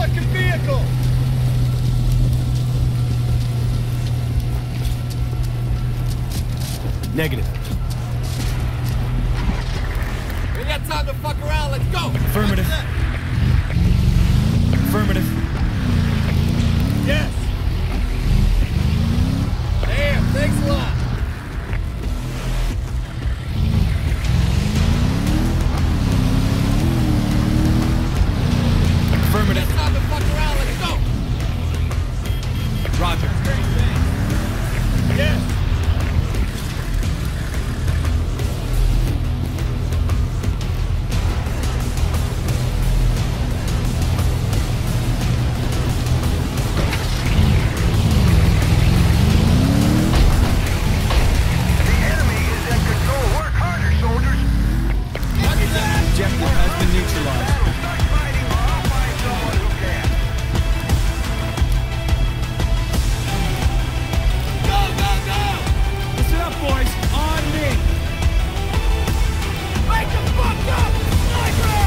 second vehicle! Negative. We got time to fuck around, let's go! Affirmative. Affirmative. Yes! Damn, thanks a lot! Affirmative. It's time to fuck around, let's go! Roger. Yes! Objective has been neutralized. Go, go, go! Listen up, boys. On me. Wake the fuck up! Sniper!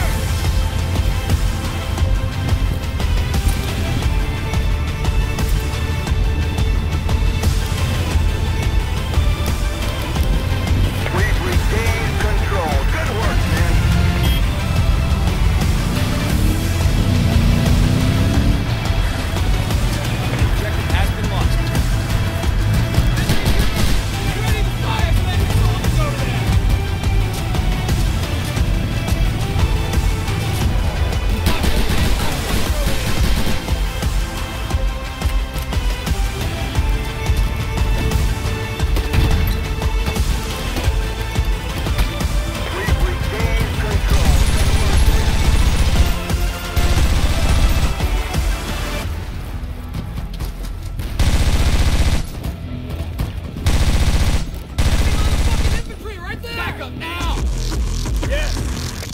We've regained control. Good work, man. Objective has been lost. Get ready to fire, enemy soldiers over there! We've regained control. Fucking infantry right there! Back up now! Yes!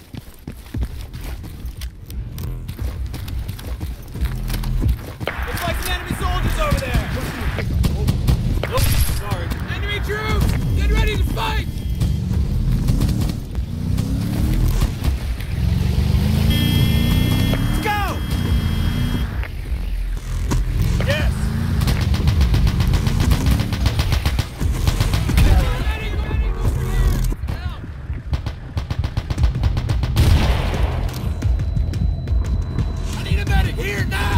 Looks like some enemy soldiers over there! Oh, sorry. Enemy troops! Get ready to fight! Let's go! Yes! Ready, ready, over here! Help! I need a medic here now!